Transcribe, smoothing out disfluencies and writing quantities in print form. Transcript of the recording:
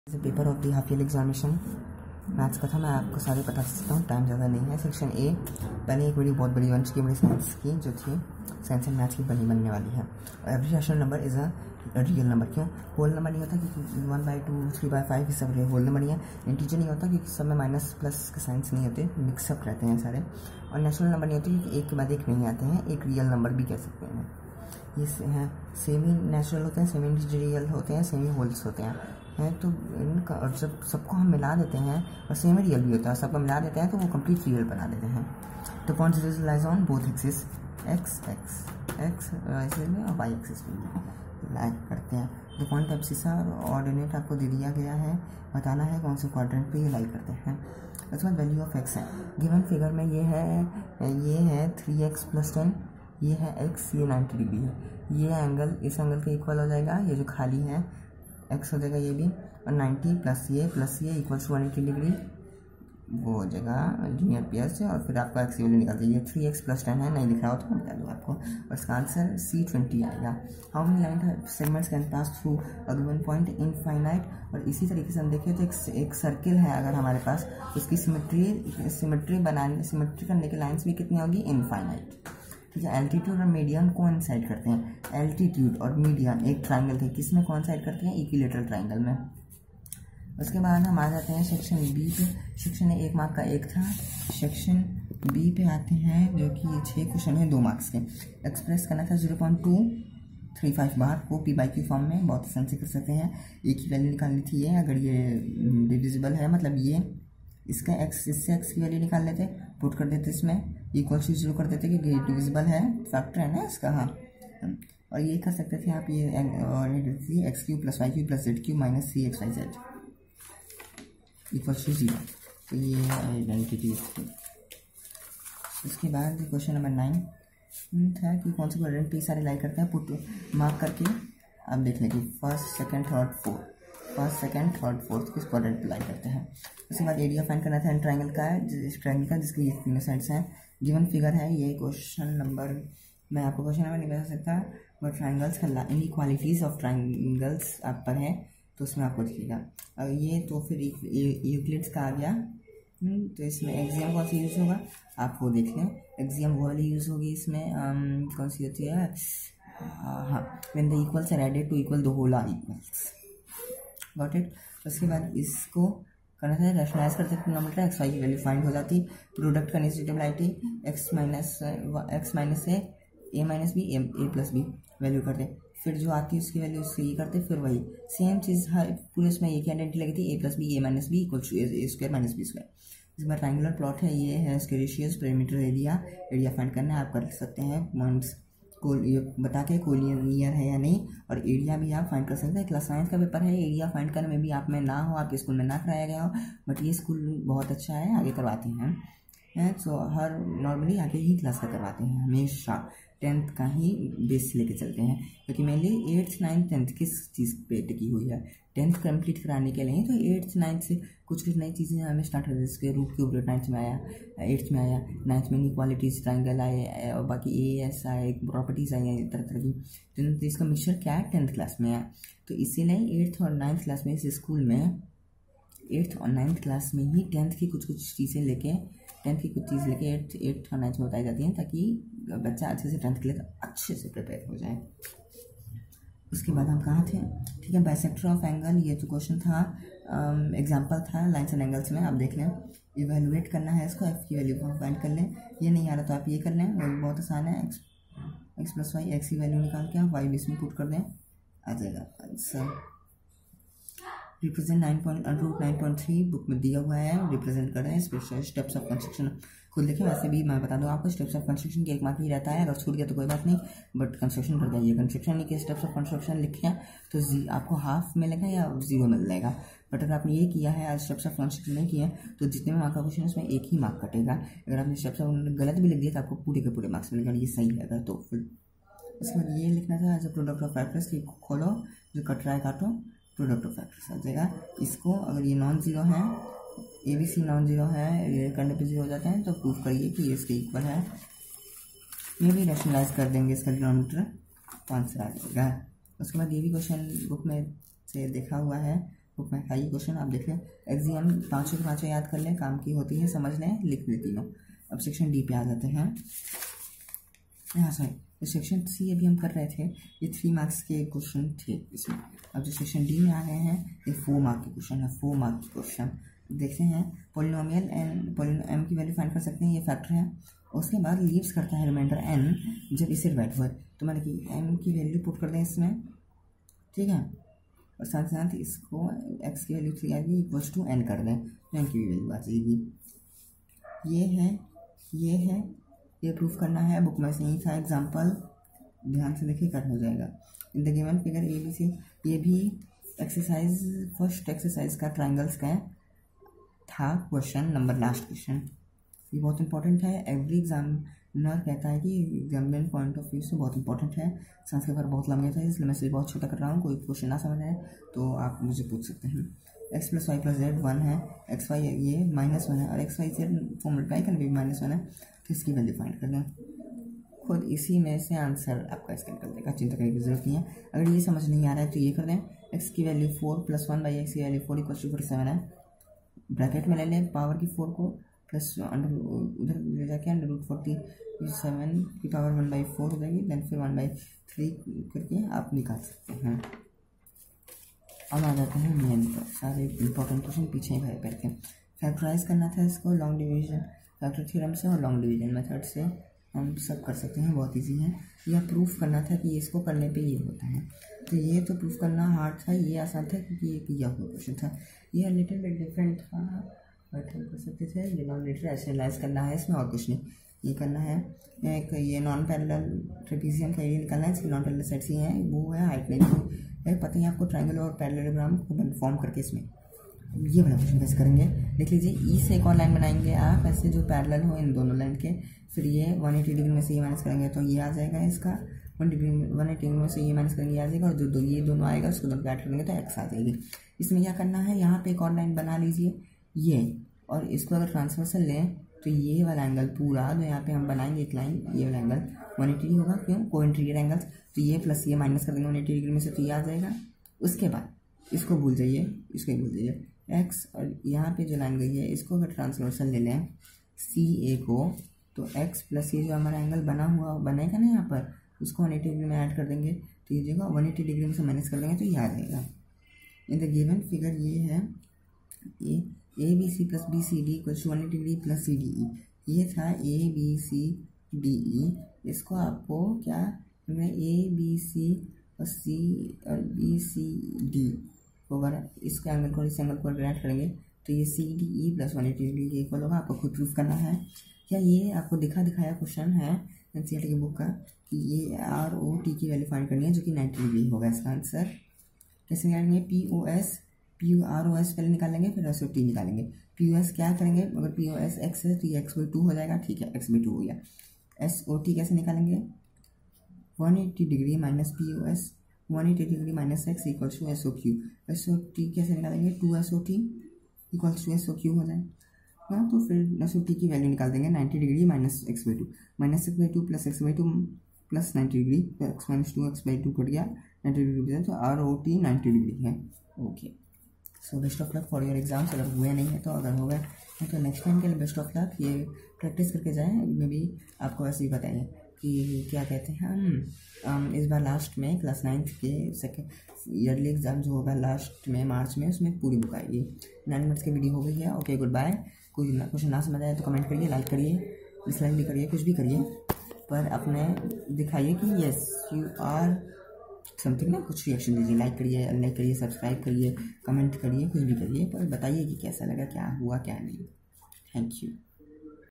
Paper of the half year examination maths का था। मैं आपको सारे बता सकता हूँ, टाइम ज़्यादा नहीं है। सेक्शन ए, पहले एक वीडियो बहुत बड़ी बन चुकी है मेरी साइंस की, जो थी साइंस एंड मैथ्स की बनने वाली है। और every rational number is a real number. क्यों होल नंबर नहीं होता? क्योंकि 1/2 3/5 ये सब होल नंबर नहीं है। इंटीजर नहीं होता क्योंकि सब में माइनस प्लस के साइंस नहीं होते, मिक्सअप रहते हैं सारे। और नेचुरल नंबर नहीं होते क्योंकि एक के बाद एक नहीं आते हैं, एक रियल नंबर भी कह सकते हैं। ये हैं सेमी नेचुरल होते हैं, सेमी इंटीजरियल होते हैं, सेमी होल्स होते हैं। तो इनका और जब सबको हम मिला देते हैं और सेमी रियल भी होता है, सबको मिला देते हैं तो वो कंप्लीट रियल बना देते हैं। तो point lies on both axis, x में और वाई एक्सिस में लाइक करते हैं। तो पॉइंट एब्सिस और ऑर्डिनेट आपको दे दिया गया है, बताना है कौन से क्वाड्रेंट पे ये लाइक करते हैं। उसके बाद वैल्यू ऑफ एक्स है गिवन फिगर में, ये है 3x + 10, ये है x, ये 90 डिग्री है। ये एंगल इस एंगल के इक्वल हो जाएगा, ये जो खाली है x हो जाएगा ये भी, और 90 प्लस ये इक्वल टू 180 डिग्री वो हो जाएगा जूनियर पेयर से। और फिर आपका x की वैल्यू निकाल दीजिए। 3x + 10 है, नहीं लिख रहा हो तो मैं बता दूँ आपको। और इसका आंसर C20 आएगा। How many line segments can pass through a given point infinite. और इसी तरीके से हम देखें तो एक सर्किल है अगर हमारे पास, उसकी सिमेट्री करने की लाइन्स भी कितनी होगी? इनफाइनाइट। ठीक है। एल्टीट्यूड और मीडियन कोइंसाइड करते हैं। एल्टीट्यूड और मीडियन एक ट्राइंगल थे, किस में कोइंसाइड करते हैं? इक्विलेटरल ट्राइंगल में। उसके बाद हम आ जाते हैं सेक्शन बी पे। सेक्शन ए 1 मार्क का एक था। सेक्शन बी पे आते हैं जो कि 6 क्वेश्चन है 2 मार्क्स के। एक्सप्रेस करना था 0.235 बार को p/q फॉर्म में, बहुत आसान से कर सकते हैं। एक ही वैल्यू निकालनी थी ये, अगर ये डिविजिबल है मतलब ये इसका x, इससे x की वैल्यू निकाल लेते, पुट कर देते इसमें, इक्वल टू 0 कर देते कि डिविजिबल है, फैक्टर है ना इसका। हाँ, और ये कर सकते थे आप, ये x³ + y³ + z³ - 3xyz equal to 0। तो ये आइडेंटिटी थी। उसके बाद क्वेश्चन नंबर 9 था कि कौन से क्वाड्रेंट पे सारे लाइक करते हैं, पुट मार्क करके आप देख लेंगे। फर्स्ट सेकंड थर्ड फोर्थ किस क्वाड्रेंट पे लाइक करते हैं। उसके बाद एरिया फाइंड करना था ट्राइंगल का, जिसके ये तीनों साइड्स हैं। गिवन फिगर है ये क्वेश्चन नंबर, मैं आपको क्वेश्चन नंबर नहीं बता सकता, बट ट्राइंगल्स का इनइक्वालिटीज ऑफ ट्राइंगल्स आप पर है तो उसमें आपको दिखेगा। और ये तो फिर यूक्लिड्स का आ गया। तो इसमें एक्सियम कौन सी यूज़ होगा आप वो देख लें। एक्सियम वो वाली यूज़ होगी इसमें, कौन सी होती है? हाँ, when the equals are added to equal the whole are equals. Got it. उसके बाद इसको करना था रैशनलाइज करते ट्रिग्नोमेट्री, x y की वैल्यू फाइंड हो जाती। प्रोडक्ट का निश्चितबिलिटी x minus a minus B a plus B value करते, फिर जो आती है उसकी वैल्यू उससे ये करते, फिर वही सेम चीज़ हर पूरे उसमें एक ही आइडेंटिटी लगी थी, a + b a - b equal to a² - b²। इसके बाद ट्राइंगुलर प्लॉट है, ये है इसके रेशियोज, पेरीमीटर, एरिया फाइंड करना है। आप कर सकते हैं पॉइंट्स को ये बता के कोलिनियर है या नहीं, और एरिया भी आप फाइंड कर सकते हैं। क्लास 9 का पेपर है, एरिया फाइंड करने में भी आप में ना हो, आपके स्कूल में ना कराया गया हो, बट ये स्कूल बहुत अच्छा है, आगे करवाते हैं। सो हर नॉर्मली आगे ही क्लास का करवाते हैं, हमेशा 10th का ही बेस लेके चलते हैं, क्योंकि मेनली 8th 9th 10th किस चीज़ पे टिकी हुई है? 10th कंप्लीट कराने के लिए। तो 8th 9th से कुछ नई चीज़ें हमें स्टार्ट हो, जैसे रूट क्यूब 9th में आया, 8th में आया, 9th में इनइक्वालिटीज ट्राइंगल आए, और बाकी AS आए, प्रॉपर्टीज़ आई हैं तरह तरह की। तो इसका मिक्सचर क्या है? 10th क्लास में है। तो इसीलिए 8th और 9th क्लास में इस स्कूल में 8th और 9th क्लास में ही 10th की कुछ चीज़ें लेके 8th और 9th में बताई जाती हैं, ताकि बच्चा अच्छे से 10th के लिए अच्छे से प्रिपेयर हो जाए। उसके बाद हम कहाँ थे? ठीक है, बाइसेक्टर ऑफ एंगल, ये जो क्वेश्चन था एग्जांपल था लाइन्स एंड एंगल्स में, आप देख लें। इवेलुएट करना है इसको, f की वैल्यू को फाइंड कर लें। ये नहीं आ रहा तो आप ये कर लें, वो बहुत आसान है। x + y, x की वैल्यू निकाल के आप y भी इसमें पुट कर दें, आ जाएगा आंसर। रिप्रेजेंट 9.3 बुक में दिया हुआ है, रिप्रेजेंट कर रहे हैं। स्टेप्स ऑफ कंस्ट्रक्शन खुद देखें। वैसे भी मैं बता दूं आपको, स्टेप्स ऑफ कंस्ट्रक्शन के 1 मार्क ही रहता है, अगर छूट गया तो कोई बात नहीं, बट कंस्ट्रक्शन कर जाइए। कंस्ट्रक्शन नहीं किया, स्टेप्स ऑफ कंस्ट्रक्शन लिखे हैं तो आपको हाफ मिलेगा या 0 मिल जाएगा। बट अगर आपने ये किया है, स्टेप्स ऑफ कंस्ट्रक्शन नहीं किया है, तो जितने मार्क का क्वेश्चन है उसमें 1 ही मार्क कटेगा। अगर आपने स्टेप्स ऑफ गलत भी लिख दिया तो आपको पूरे के पूरे मार्क्स मिलेगा, ये सही है अगर तो फिर। उसके बाद ये लिखना था as a product of factors की, खोलो जो कट रहा है काटो, प्रोडक्ट ऑफ फैक्टर्स आ जाएगा। इसको अगर ये नॉन जीरो है, ABC नॉन जीरो है, ये करने पे 0 हो जाता है, तो प्रूफ करिए कि ये इसके इक्वल है। ये भी रैशनलाइज कर देंगे इसका डिनोमिनेटर, तो आंसर आ जाएगा। उसके बाद ये भी क्वेश्चन बुक में से देखा हुआ है, बुक में था ये क्वेश्चन, आप देख लें। एग्जाम पाँचों के पाँचों याद कर लें, काम की होती है, समझ लें, लिख लें तीनों। अब सेक्शन डी पे आ जाते हैं। यहाँ सॉरी सेक्शन सी अभी हम कर रहे थे, ये 3 मार्क्स के क्वेश्चन थे इसमें। अब जो सेक्शन डी में आ गए हैं ये 4 मार्क के क्वेश्चन है। 4 मार्क के क्वेश्चन देखते हैं। पोलिनोमियल एंड एम की वैल्यू फाइंड कर सकते हैं, ये फैक्टर है। उसके बाद लीव्स करता है रिमाइंडर एन जब इसे डिवाइड हुआ, तो मैंने कि एम की वैल्यू पुट कर दें इसमें, ठीक है, और साथ साथ इसको एक्स की वैल्यू 3 आएगी इक्वल्स टू एन कर दें, तो एन की भी वैल्यू आ जाएगी। ये है ये प्रूफ करना है, बुक में से ही था एग्जाम्पल, ध्यान से देखिए कर हो जाएगा। In the given figure A B C, ये भी एक्सरसाइज फर्स्ट एक्सरसाइज का ट्राइंगल्स का था क्वेश्चन नंबर, लास्ट क्वेश्चन। ये बहुत इंपॉर्टेंट है, एवरी एग्जामिनर कहता है कि एग्जामिनर पॉइंट ऑफ व्यू से बहुत इंपॉर्टेंट है। सांस के बार बहुत लंबे था इसलिए मैं इसे बहुत छोटा कर रहा हूँ, कोई क्वेश्चन ना समझ आए तो आप मुझे पूछ सकते हैं। X plus y plus z 1 है, एक्स वाई ये -1 है, और एक्स वाई जेड को मल्टीप्लाई करने भी -1 है, तो इसकी वैल्यू फाइंड कर दें। खुद इसी में से आंसर आपका इसका निकल जाएगा, चिंता करने की जरूरत नहीं है। अगर ये समझ नहीं आ रहा है तो ये कर दें, एक्स की वैल्यू 4 + 1 बाई एक्स की वैल्यू 4 = 47 है, ब्रैकेट में ले लें पावर की 4 को, प्लस उधर ले जाके √47 की पावर 1/4 हो जाएगी, देन फिर 1/3 करके आप निकाल सकते हैं। अब आ जाते हैं मेन पर, सारे इंपॉर्टेंट क्वेश्चन पीछे ही भरे पड़ के। फैक्टराइज करना था इसको लॉन्ग डिवीजन फैक्टर थ्योरम से और लॉन्ग डिवीजन मेथड से हम सब कर सकते हैं, बहुत इजी है। यह प्रूफ करना था कि इसको करने पे ये होता है, तो ये तो प्रूफ करना हार्ड था, ये आसान था क्योंकि ये किया हुआ क्वेश्चन था। ये लिटिल बिट डिफरेंट था, बट हम कर सकते थे। डिनोमिनेटर एनालाइज करना है इसमें और कुछ नहीं, ये करना है। एक ये नॉन पैरेलल ट्रेपेजियम का एरिया निकालना है, इसकी नॉन पैरेलल सेट्स ही हैं, वो है हाइट नहीं है, पता ही आपको ट्रायंगल और पैरेललोग्राम को फॉर्म करके इसमें ये वाला क्वेश्चन कैसे करेंगे देख लीजिए। ई से एक और लाइन बनाएंगे आप ऐसे जो पैरेलल हो इन दोनों लाइन के, फिर ये 180 डिग्री में से ये माइनस करेंगे तो ये आ जाएगा, इसका 180 डिग्री में से ये माइनस करेंगे ये आ जाएगा, और जो ये दोनों आएगा उसको दोनों ऐड करेंगे तो एक्स आ जाएगी। इसमें क्या करना है, यहाँ पे एक और लाइन बना लीजिए ये, और इसको अगर ट्रांसवर्सल लें तो ये वाला एंगल पूरा जो यहाँ पे हम बनाएंगे एक लाइन, ये वाला एंगल 180 होगा, क्यों, को इंटीरियर एंगल्स, तो ये प्लस ये माइनस कर देंगे 180 डिग्री में से तो ये आ जाएगा। उसके बाद इसको भूल जाइए, इसको ही भूल जाइए, एक्स और यहाँ पे जो लाइन गई है इसको अगर ट्रांसवर्सल ले लें सी ए को, तो एक्स प्लस ये जो हमारा एंगल बनेगा ना यहाँ पर, उसको 180 डिग्री में ऐड कर देंगे तो ये जगह 180 डिग्री में से माइनस कर देंगे तो ये आ जाएगा। इन द गिवन फिगर ये है, ये A B C plus B C D = 180 degree plus C D E, ये था ए बी सी डी ई। इसको आपको क्या ए बी सी और सी और बी सी डी अगर इसके एंगल को इस एंगल को ऐड करेंगे तो ये सी डी ई + 180 डिग्री के इक्वल होगा। आपको खुद प्रूफ करना है। क्या ये आपको दिखाया क्वेश्चन है NCERT की बुक का कि ये आर ओ टी की वैल्यू फाइंड करनी है जो कि 90 डिग्री होगा। इसका आंसर कैसे निकालेंगे, पी आर ओ एस पहले निकालेंगे फिर एस ओ टी निकालेंगे। पी ओ एस क्या करेंगे, अगर पी ओ एस एक्स है तो ये x/2 हो जाएगा, ठीक है, x/2 हो गया। एस ओ टी कैसे निकालेंगे, 180 degree minus P O S 180 degree minus x equals to S O Q. S O T कैसे निकालेंगे, 2SOT इक्वल्स टू SOQ हो जाए हाँ, तो फिर एस ओ टी की वैल्यू निकाल देंगे 90 degree minus x/2 plus x/2 plus 90 degree, x - 2 x/2 cut गया 90 डिग्री, तो ROT 90 डिग्री है। Okay, so best of luck for your exams. अगर हुए नहीं है तो, अगर हो गए तो नेक्स्ट टाइम के लिए बेस्ट ऑफ लक। ये प्रैक्टिस करके जाएँ, मे भी आपको ऐसे ही बताइए कि क्या कहते हैं हम इस बार लास्ट में क्लास 9th के सेकेंड ईयरली एग्जाम जो होगा लास्ट में मार्च में, उसमें पूरी बुक आएगी। 9 मिनट्स की वीडियो हो गई है। Okay, good bye. कोई क्वेश्चन ना समझ आए तो कमेंट करिए, लाइक करिए, डिसलाइक भी करिए, कुछ भी करिए, पर अपने दिखाइए कि येस यू आर समथिंग ना, कुछ रिएक्शन दीजिए, लाइक करिए, अनलाइक करिए, सब्सक्राइब करिए, कमेंट करिए, कुछ भी करिए, पर बताइए कि कैसा लगा, क्या हुआ क्या नहीं। Thank you.